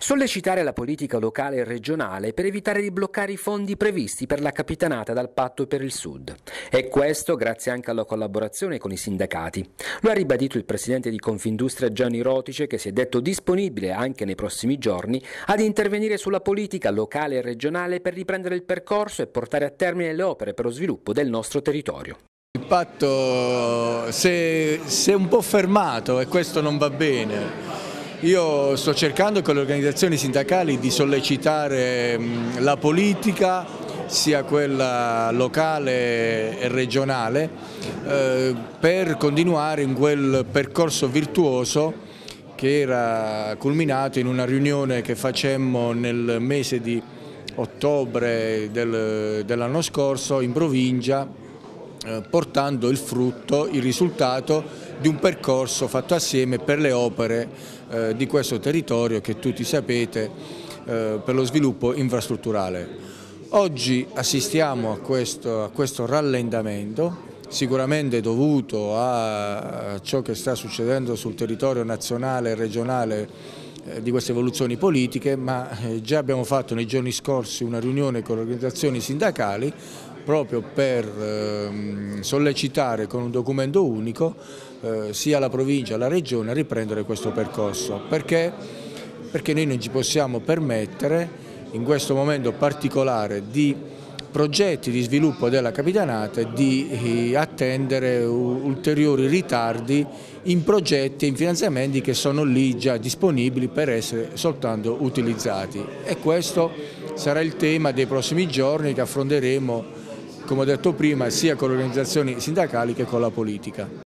Sollecitare la politica locale e regionale per evitare di bloccare i fondi previsti per la Capitanata dal Patto per il Sud. E questo grazie anche alla collaborazione con i sindacati. Lo ha ribadito il presidente di Confindustria Gianni Rotice, che si è detto disponibile anche nei prossimi giorni ad intervenire sulla politica locale e regionale per riprendere il percorso e portare a termine le opere per lo sviluppo del nostro territorio. Il patto si è un po' fermato e questo non va bene. Io sto cercando con le organizzazioni sindacali di sollecitare la politica, sia quella locale e regionale, per continuare in quel percorso virtuoso che era culminato in una riunione che facemmo nel mese di ottobre dell'anno scorso in provincia, portando il frutto, il risultato di un percorso fatto assieme per le opere di questo territorio che tutti sapete per lo sviluppo infrastrutturale. Oggi assistiamo a questo rallentamento, sicuramente dovuto a ciò che sta succedendo sul territorio nazionale e regionale di queste evoluzioni politiche, ma già abbiamo fatto nei giorni scorsi una riunione con le organizzazioni sindacali proprio per sollecitare con un documento unico sia la provincia che la regione a riprendere questo percorso. Perché noi non ci possiamo permettere in questo momento particolare di progetti di sviluppo della Capitanata di attendere ulteriori ritardi in progetti e in finanziamenti che sono lì già disponibili per essere soltanto utilizzati. E questo sarà il tema dei prossimi giorni che affronteremo, come ho detto prima, sia con le organizzazioni sindacali che con la politica.